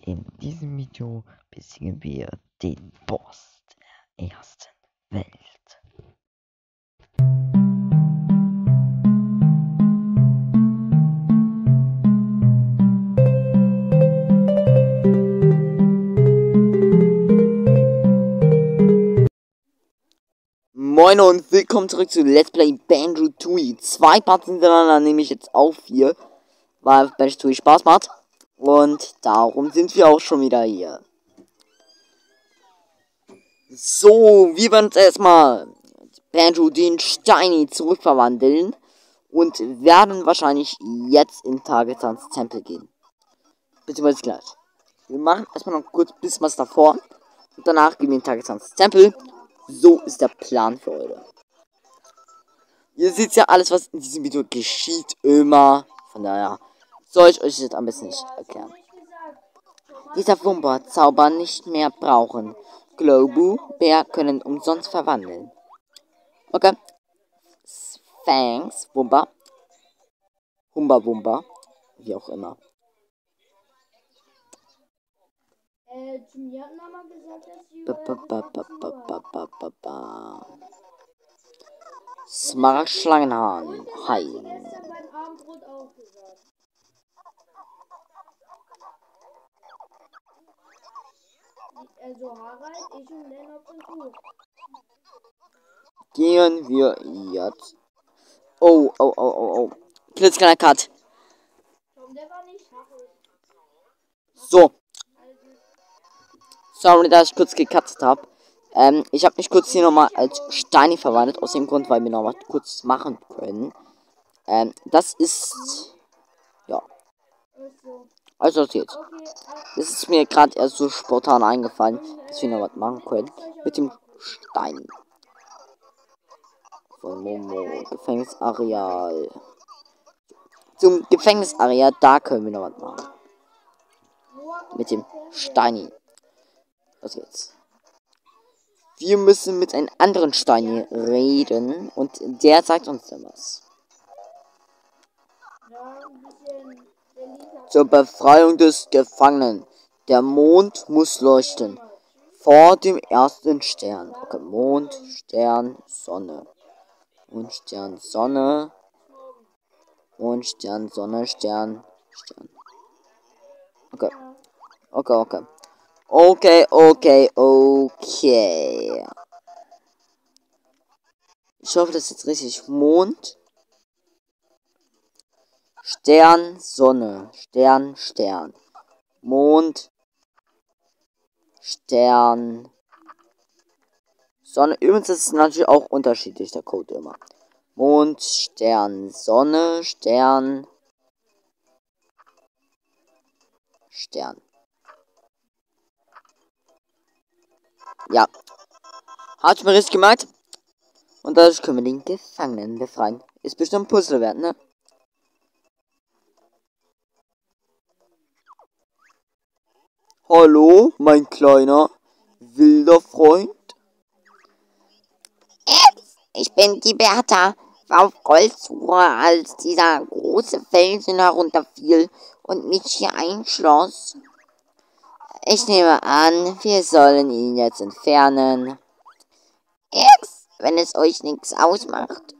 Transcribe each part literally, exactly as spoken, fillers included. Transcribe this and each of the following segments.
In diesem Video besiegen wir den Boss der ersten Welt. Moin und willkommen zurück zu Let's Play Banjo-Tooie. Zwei Parts hintereinander nehme ich jetzt auf hier, weil Banjo-Tooie Spaß macht. Und darum sind wir auch schon wieder hier. So, wir werden uns erstmal Banjo den Steini zurückverwandeln und werden wahrscheinlich jetzt in Tagetans Tempel gehen. Beziehungsweise gleich. Wir machen erstmal noch kurz ein bisschen was davor und danach gehen wir in Tagetans Tempel. So ist der Plan für heute. Ihr seht ja alles, was in diesem Video geschieht, immer. Von daher soll ich euch jetzt am besten nicht erklären. Dieser Wumper-Zauber nicht mehr brauchen. Globu, Bär können umsonst verwandeln. Okay. Thanks, Wumper. Humba Wumper. Wie auch immer. Äh, zu mir hat Mama gesagt, dass sie Ba, ba, ba, ba, ba, ba, ba, ba. Smaragd Schlangenhahn. Hi. gestern beim Abendbrot auch gesagt. Also Harald, ich und Lennart sind gut. Gehen wir jetzt. Oh, oh, oh, oh, oh. Klitzkleiner Cut. Tom, der war nicht Harald. So. Sorry, dass ich kurz gecuttet habe. Ähm, ich habe mich kurz hier nochmal als Steini verwandelt. Aus dem Grund, weil wir noch was kurz machen können. Ähm, das ist... Ja. Also das jetzt. Das ist mir gerade erst so spontan eingefallen, dass wir noch was machen können. Mit dem Stein. Von Momo. Gefängnisareal. Zum Gefängnisareal, da können wir noch was machen. Mit dem Steini. Was jetzt? Wir müssen mit einem anderen Steini reden und der sagt uns dann was. Zur Befreiung des Gefangenen. Der Mond muss leuchten. Vor dem ersten Stern. Okay, Mond, Stern, Sonne. Mond, Stern, Sonne. Mond, Stern, Sonne, Stern, Stern. Okay. Okay, okay. Okay, okay, okay. Ich hoffe, das ist jetzt richtig. Mond. Stern, Sonne. Stern, Stern. Mond. Stern. Sonne. Übrigens ist es natürlich auch unterschiedlich, der Code immer. Mond, Stern, Sonne, Stern. Stern. Ja. Hat mir richtig gemacht. Und dadurch können wir den Gefangenen befreien. Ist bestimmt Puzzle wert, ne? Hallo, mein kleiner wilder Freund. Ich bin die Bertha. War auf Goldsuche, als dieser große Felsen herunterfiel und mich hier einschloss. Ich nehme an, wir sollen ihn jetzt entfernen. X, wenn es euch nichts ausmacht.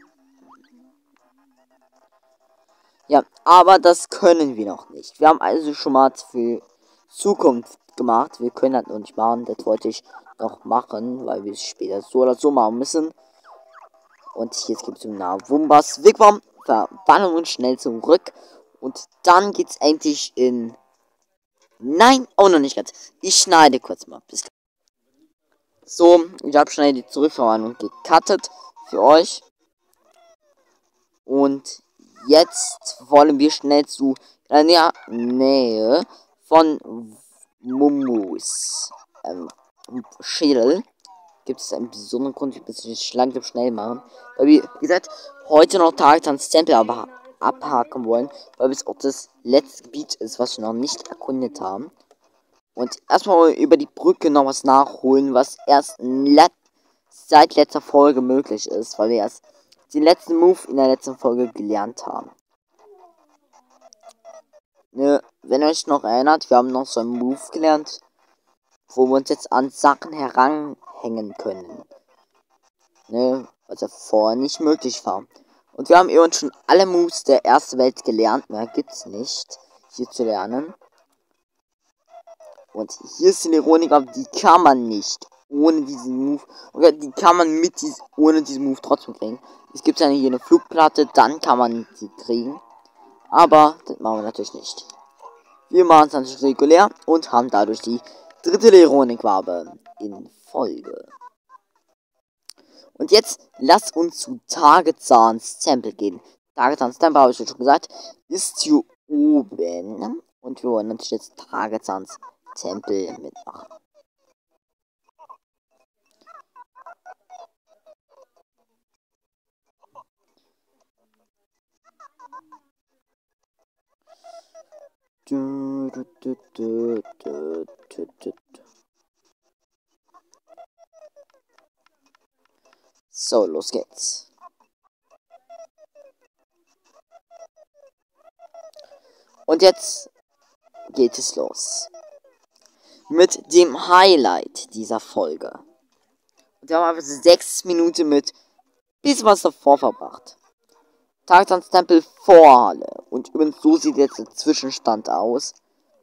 Ja, aber das können wir noch nicht. Wir haben also schon mal für Zukunft gemacht. Wir können das noch nicht machen. Das wollte ich noch machen, weil wir es später so oder so machen müssen. Und jetzt gibt es im Namen Wumbas Wigwam. Verbannen uns schnell zurück. Und dann geht's endlich in... Nein, auch noch nicht ganz. Ich schneide kurz mal. Bis so, ich habe schnell die Zurückverwandlung gecuttet für euch. Und jetzt wollen wir schnell zu in der Nähe von Mumus ähm, Schädel. Gibt es einen besonderen Grund, wir müssen es langsam schnell machen. Weil wir, wie gesagt, heute noch Tagetans Tempel aber abhaken wollen, weil es auch das letzte Gebiet ist, was wir noch nicht erkundet haben. Und erstmal über die Brücke noch was nachholen, was erst let seit letzter Folge möglich ist, weil wir erst den letzten Move in der letzten Folge gelernt haben. ne, wenn ihr euch noch erinnert, wir haben noch so einen Move gelernt, wo wir uns jetzt an Sachen heranhängen können. Ne, was ja vorher nicht möglich war. Und wir haben eben schon alle Moves der ersten Welt gelernt. Mehr gibt's nicht hier zu lernen. Und hier ist die Ironik, aber die kann man nicht ohne diesen Move. Oder die kann man mit dies, ohne diesen Move trotzdem kriegen. Es gibt ja hier eine Flugplatte, dann kann man sie kriegen. Aber das machen wir natürlich nicht. Wir machen es natürlich regulär und haben dadurch die dritte Ironikwabe in Folge. Und jetzt lass uns zu Tagezahns Tempel gehen. Tagezahns Tempel, habe ich schon gesagt, ist hier oben. Und wir wollen natürlich jetzt Tagezahns Tempel mitmachen. Du, du, du, du, du, du, du. So, los geht's. Und jetzt geht es los. Mit dem Highlight dieser Folge. Und wir haben einfach sechs Minuten mit bisschen was davor verbracht. Tagezahns Tempel Vorhalle. Und übrigens so sieht jetzt der Zwischenstand aus.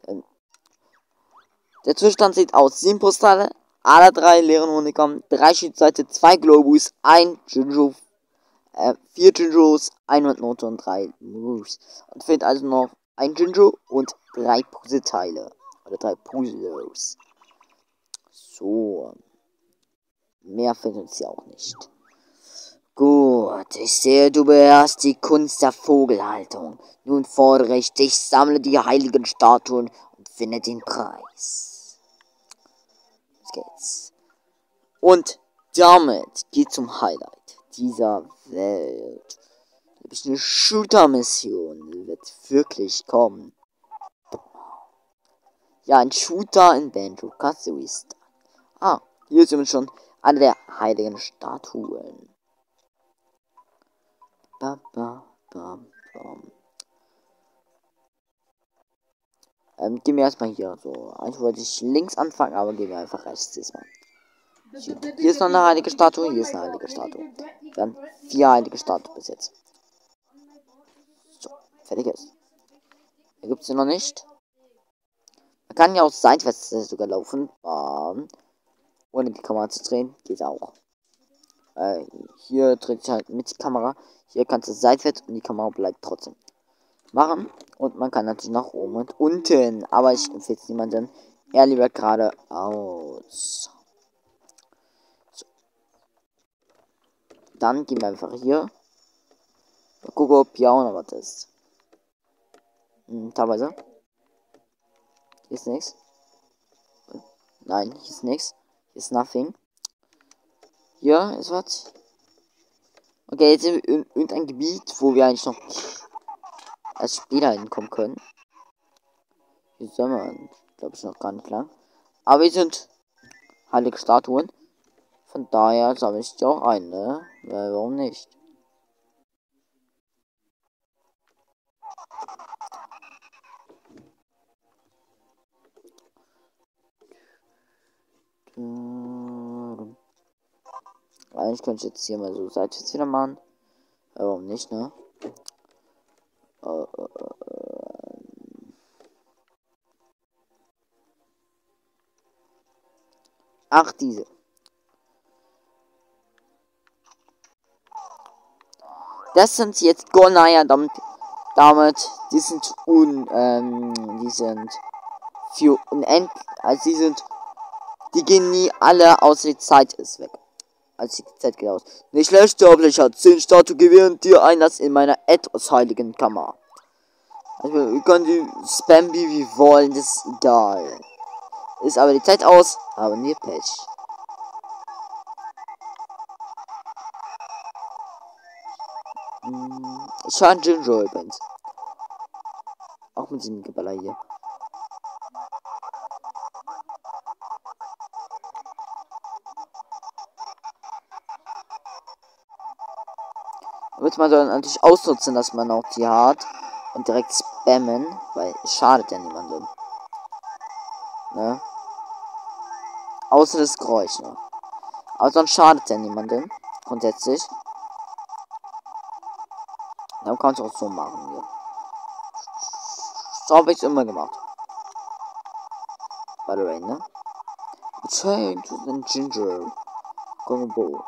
Der Zwischenstand sieht aus. sieben Postale, alle drei leeren Honigam, drei Schiedsseite, zwei Globus, ein Jinjo, äh, vier Jinjos, eine Note und drei Moves. Und fehlt also noch ein Jinjo und drei Puzzleteile. Oder drei Puzzles. So. Mehr fehlt uns ja auch nicht. Gut, ich sehe, du beherrschst die Kunst der Vogelhaltung. Nun fordere ich dich, sammle die heiligen Statuen und finde den Preis. Jetzt geht's. Und damit geht zum Highlight dieser Welt. Nämlich eine Shooter-Mission wird wirklich kommen. Ja, ein Shooter in Banjo-Kazooie. Ah, hier sind schon eine der heiligen Statuen. Ba, ba, ba, ba. Ähm, gehen wir erstmal hier so. Eigentlich wollte ich links anfangen, aber gehen wir einfach rechts diesmal. Hier ist noch eine heilige Statue, hier ist eine heilige Statue. Dann vier heilige Statuen bis jetzt. So, fertig ist. Hier gibt es sie noch nicht. Man kann ja auch seitwärts sogar laufen. Ähm, ohne die Kamera zu drehen, geht auch. Äh, hier dreht sich halt mit die Kamera. Hier kannst du seitwärts und die Kamera bleibt trotzdem machen. Und man kann natürlich nach oben und unten. Aber ich empfehle es niemandem. Er lieber geradeaus. So. Dann gehen wir einfach hier. Mal gucken, ob hier auch noch was ist. Hm, teilweise. Hier ist nichts. Nein, hier ist nichts. Hier ist nothing. Hier ist was. Okay, jetzt sind wir in irgendein Gebiet, wo wir eigentlich noch erst später hinkommen können. Hier sind wir, glaube ich, noch gar nicht lang. Aber wir sind heilige Statuen. Von daher sammle ich die auch ein, ne? Ja, warum nicht? Eigentlich könnte ich jetzt hier mal so seitwärts wieder machen. Ja, warum nicht, ne? Äh, äh, äh. Ach, diese. Das sind jetzt Gonaya, damit, damit, die sind un, ähm, die sind für unendlich, also die sind, die gehen nie alle, außer die Zeit ist weg. Also die Zeit geht aus. Nicht schlecht, Sterblicher, zehn Statue gewähren dir Einlass in meiner etwas heiligen Kammer. Also, wir können die spammen wie wir wollen, das ist egal. Ist aber die Zeit aus, haben wir Pech. Ich höre einen Jinjo übrigens. Auch mit diesem Geballer hier. Damit man dann natürlich ausnutzen, dass man auch die hat. Und direkt spammen, weil es schadet ja niemandem. Ne? Außer das Geräusch, ne? Aber sonst schadet ja niemandem. Grundsätzlich. Dann kannst du auch so machen hier. So habe ich es immer gemacht. By the way, ne? Change to the ginger. Combo.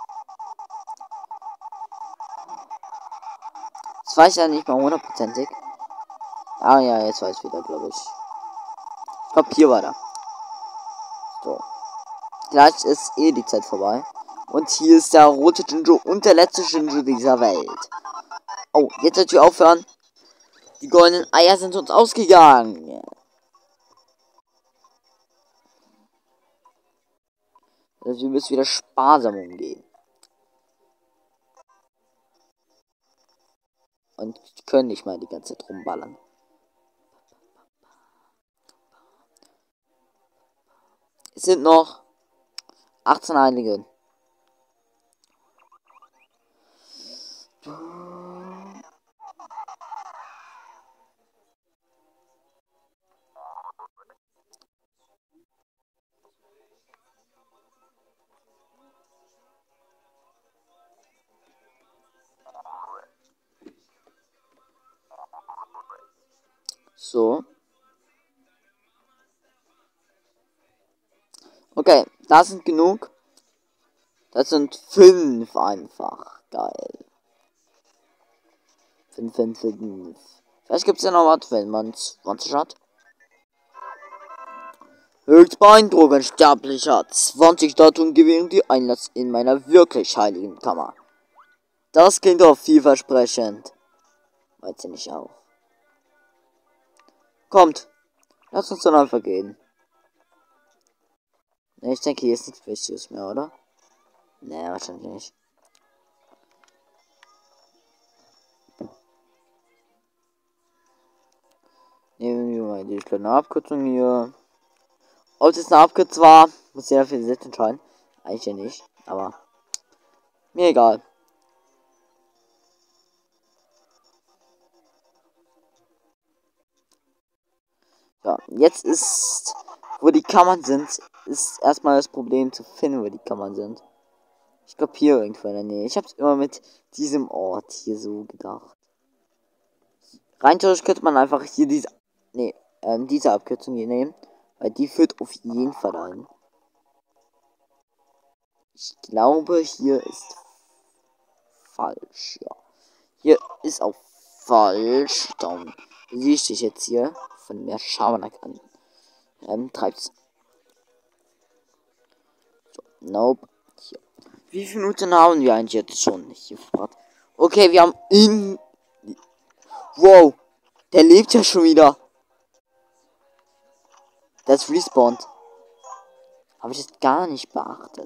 Das weiß ich ja nicht mal hundertprozentig. Ah ja, jetzt weiß ich wieder, glaube ich. Ich glaube, hier war da. So. Gleich ist eh die Zeit vorbei. Und hier ist der rote Ginger und der letzte Ginger dieser Welt. Oh, jetzt sollten wir aufhören. Die goldenen Eier sind uns ausgegangen. Also wir müssen wieder sparsam umgehen. Und können nicht mal die ganze Zeit rumballern. Es sind noch achtzehn Heilige. So. Okay, das sind genug. Das sind fünf einfach. Geil. Fünf, fünf, fünf. Vielleicht gibt es ja noch was, wenn man zwanzig hat. Höchst beeindruckend, Sterblicher. zwanzig Statuen gewähren die Einlass in meiner wirklich heiligen Kammer. Das klingt doch vielversprechend. Weiß nicht auch. Kommt, lass uns dann einfach gehen. Ne, ich denke, hier ist nichts Wichtiges mehr, oder? Ne, wahrscheinlich nicht. Nehmen wir mal die kleine Abkürzung hier. Ob es eine Abkürzung war, muss jeder für sich entscheiden. Eigentlich ja nicht, aber mir egal. Ja, jetzt ist, wo die Kammern sind, ist erstmal das Problem zu finden, wo die Kammern sind. Ich glaube hier irgendwo in der Nähe. Ich habe es immer mit diesem Ort hier so gedacht. Rein theoretisch könnte man einfach hier diese, nee, ähm, diese Abkürzung hier nehmen, weil die führt auf jeden Fall ein. Ich glaube, hier ist falsch, ja. Hier ist auch falsch. Darum sehe ich dich jetzt hier von mehr Schabernack an. Ähm, treibt's. So, nope. Hier. Wie viele Minuten haben wir eigentlich jetzt schon? Hier gefragt. Okay, wir haben in. Wow, der lebt ja schon wieder. Das respawned. Habe ich jetzt gar nicht beachtet.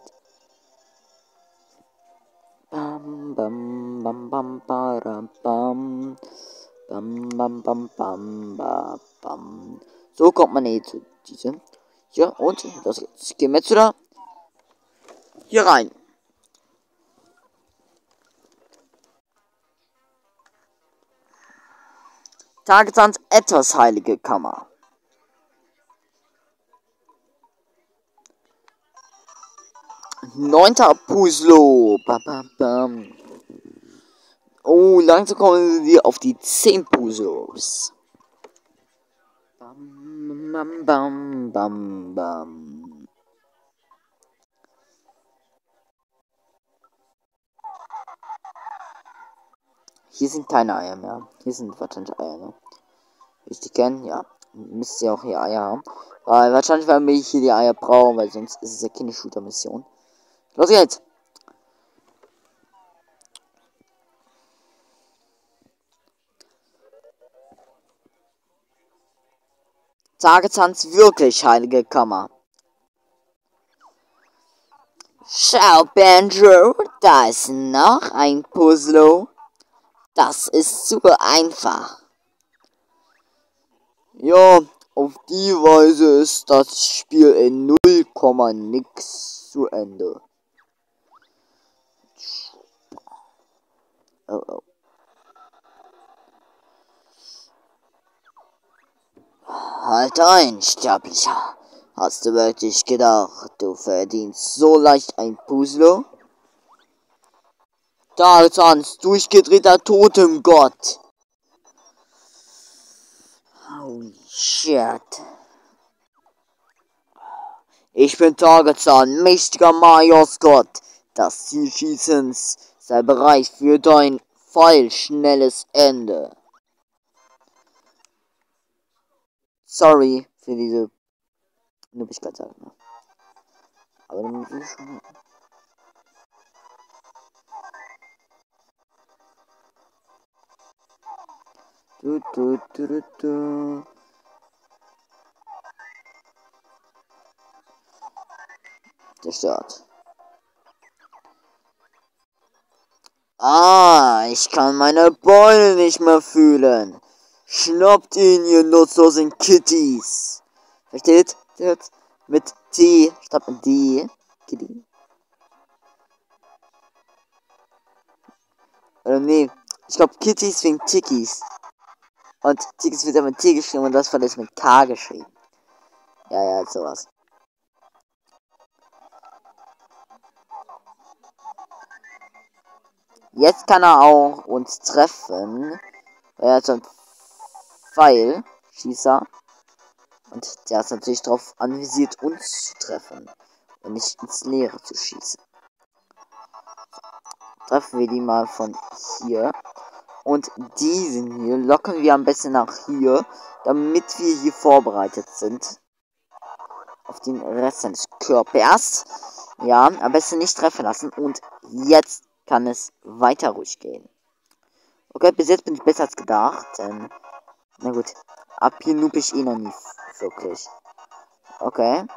Bam, bam, bam, bam, bam, bam. Bam, bam, bam, bam, bam, bam. So kommt man eh zu diesem. Ja, und los geht's. Gehen wir jetzt wieder hier rein. Tagetanz etwas heilige Kammer. Neunter Puzzle. Bam, bam, bam. Oh, langsam kommen wir auf die zehn Puzzles. Bam, bam, bam, bam, bam. Hier sind keine Eier mehr. Hier sind wahrscheinlich Eier, ne? Ich die kennen, ja. Müsst ihr auch hier Eier haben. Weil wahrscheinlich werden wir hier die Eier brauchen, weil sonst ist es ja keine Shooter-Mission. Los geht's! Tagetanz wirklich heilige Kammer. Schau, Banjo, da ist noch ein Puzzle. Das ist zu einfach. Ja, auf die Weise ist das Spiel in null, nix zu Ende. Oh, oh. Halt ein, Sterblicher. Hast du wirklich gedacht, du verdienst so leicht ein Puzzle? Tarzans durchgedrehter Totemgott. Holy shit. Ich bin Tarzan, mächtiger Majorsgott. Das Ziel Schießens sei bereit für dein pfeilschnelles Ende. Sorry für diese Nüppigkeit. Aber dann muss ich schon. Du, du, du, du, du. Zerstört. Ah, ich kann meine Beine nicht mehr fühlen. Schnappt ihn, ihr nutzlosen Kitties. Versteht? Jetzt mit T statt mit D. Kitty. Oder nee, ich glaube Kitties wegen Tickies. Und Tickies wird ja mit T geschrieben und das ist mit K geschrieben. Ja, ja, sowas. Jetzt kann er auch uns treffen. Er hat so einen Pfeilschießer. Und der ist natürlich darauf anvisiert, uns zu treffen. Und nicht ins Leere zu schießen. Treffen wir die mal von hier. Und diesen hier locken wir am besten nach hier. Damit wir hier vorbereitet sind. Auf den Rest seines Körpers. Ja, am besten nicht treffen lassen. Und jetzt kann es weiter ruhig gehen. Okay, bis jetzt bin ich besser als gedacht. Denn, na gut, ab hier noob ich eh noch nie wirklich. Okay.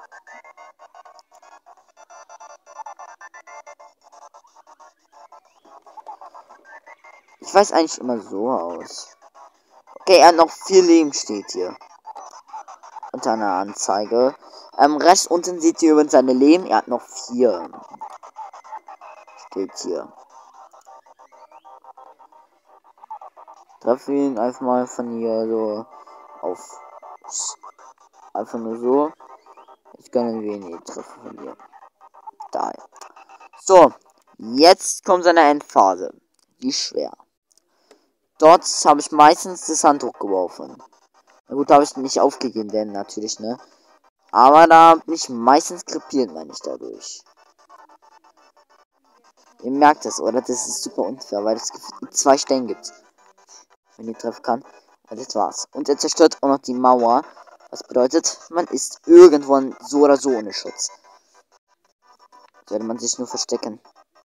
Ich weiß eigentlich immer so aus. Okay, er hat noch vier Leben, steht hier. Unter einer Anzeige. Ähm, rechts unten seht ihr übrigens seine Leben. Er hat noch vier. Steht hier. Treffe ihn einfach mal von hier so auf. Einfach nur so. Ich gönne wenig Treffer von hier. Da. So. Jetzt kommt seine Endphase. Die schwer. Dort habe ich meistens das Handtuch geworfen. Na gut, da habe ich nicht aufgegeben, denn natürlich, ne? Aber da bin ich meistens krepiert, meine ich dadurch. Ihr merkt es, oder? Das ist super unfair, weil es zwei Stellen gibt. Wenn ihr treffen kann. Und das war's. Und er zerstört auch noch die Mauer. Was bedeutet, man ist irgendwann so oder so ohne Schutz. Sollte man sich nur verstecken.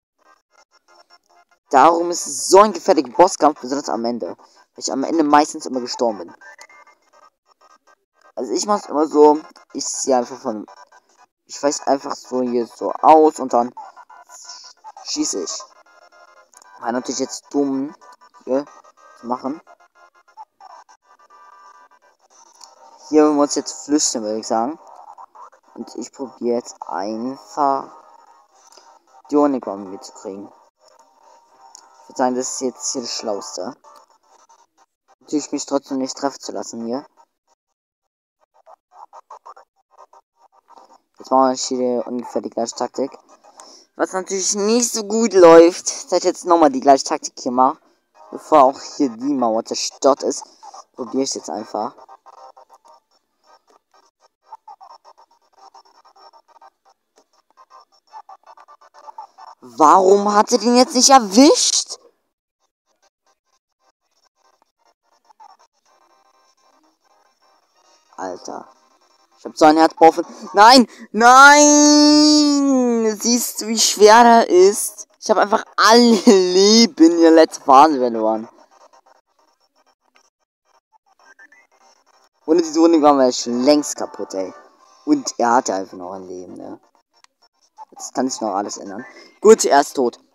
Darum ist es so ein gefährlicher Bosskampf, besonders am Ende. Weil ich am Ende meistens immer gestorben bin. Also ich mach's immer so, ich ziehe einfach von, ich weiß einfach so hier so aus und dann schieße ich. War natürlich jetzt dumm hier zu machen. Hier wollen wir uns jetzt flüchten, würde ich sagen. Und ich probiere jetzt einfach die Honigwaben mitzukriegen. Ich würde sagen, das ist jetzt hier das Schlauste. Natürlich mich trotzdem nicht treffen zu lassen hier. Jetzt machen wir hier ungefähr die gleiche Taktik. Was natürlich nicht so gut läuft, dass ich jetzt nochmal die gleiche Taktik hier mache. Bevor auch hier die Mauer zerstört ist, probiere ich jetzt einfach. Warum hat er den jetzt nicht erwischt? Alter. Ich hab so ein Herz offen. Nein! Nein! Siehst du, wie schwer der ist? Ich habe einfach alle Leben in der letzten Phase verloren. Ohne diese Runde waren wir schon längst kaputt, ey. Und er hatte einfach noch ein Leben, ne? Jetzt kann sich noch alles ändern. Gut, er ist tot.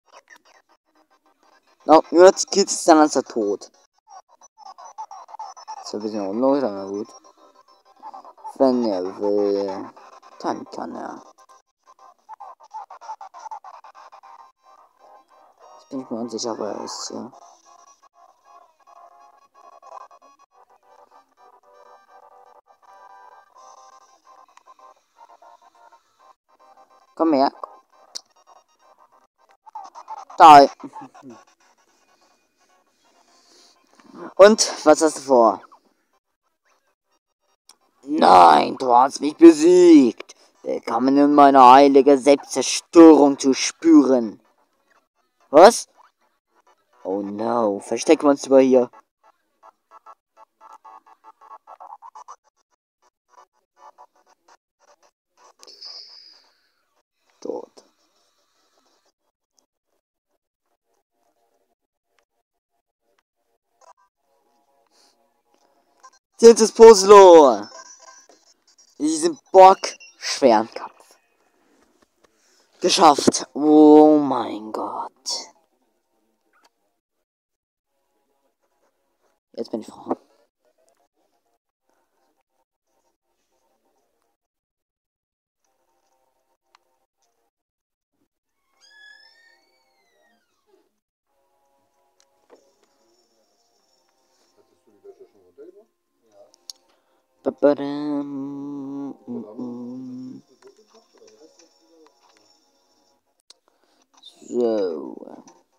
No, nur die Kills ist dann als er tot. Das ist ein bisschen unlogisch, aber gut. Wenn er will, dann kann er. Ich bin mir unsicher, aber er ist hier. Komm her. Da. Und, was hast du vor? Nein, du hast mich besiegt. Willkommen in meine heilige Selbstzerstörung zu spüren. Was? Oh no, verstecken wir uns über hier. Tot. Zehntes Puzzle. In diesem bockschweren Kampf. Geschafft. Oh mein Gott. Jetzt bin ich Frau. So.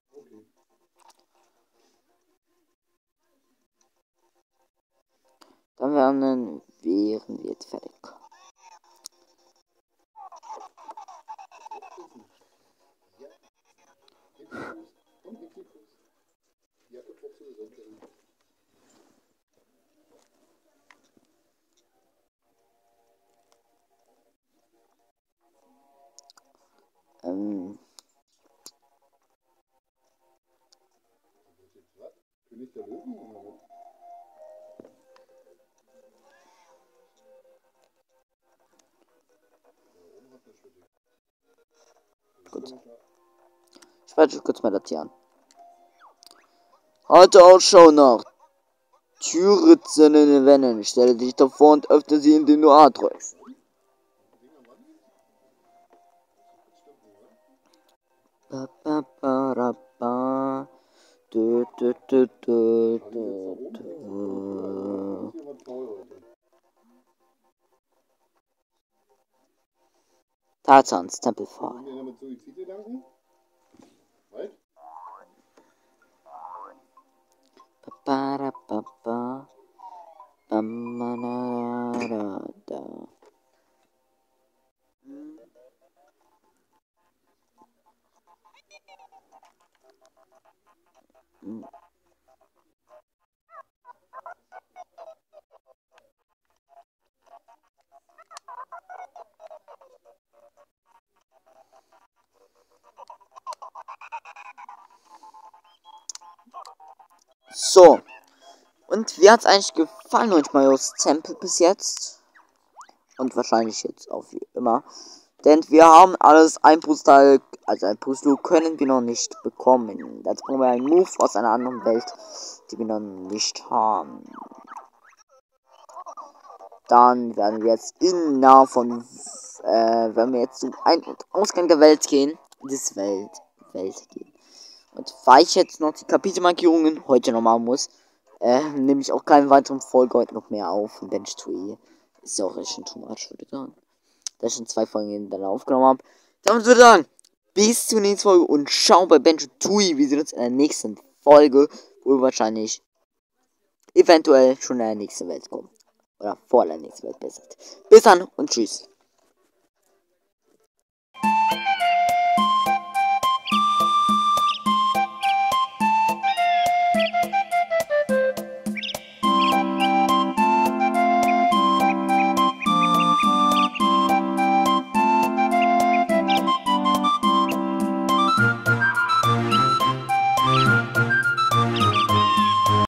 Dann werden wären wir jetzt fertig. Ähm. Gut. Ich schalte kurz mal das hier an. Halte Ausschau nach Türritzen in den Wänden. Stelle dich davor und öffne sie, indem du A drückst. Ba, ba, ba, ra, ba. Du, du, du, du, du, du. Tarzans Tempelfall. Ba, ra, ba, ba. Ba, ma, na, ra, da. So. Und wie hat's eigentlich gefallen euch Marios Tempel bis jetzt? Und wahrscheinlich jetzt auch wie immer. Denn wir haben alles ein Puzzle, also ein Puzzle können wir noch nicht bekommen. Dazu brauchen wir einen Move aus einer anderen Welt, die wir noch nicht haben. Dann werden wir jetzt in nah von, äh, wenn wir jetzt zum Ein- und Ausgang der Welt gehen, des Welt, Welt gehen. Und weil ich jetzt noch die Kapitelmarkierungen heute noch machen muss, äh, nehme ich auch keine weiteren Folge heute noch mehr auf von Bench Tree. Ist ja auch echt schon too much, würde ich sagen. Da ich schon zwei Folgen dann aufgenommen habe. Damit würde ich sagen, bis zur nächsten Folge und schau bei Bench Tree. Wir sehen uns in der nächsten Folge, wo wir wahrscheinlich eventuell schon in der nächsten Welt kommen. Oder vor der nächsten Welt besser. Bis dann und tschüss.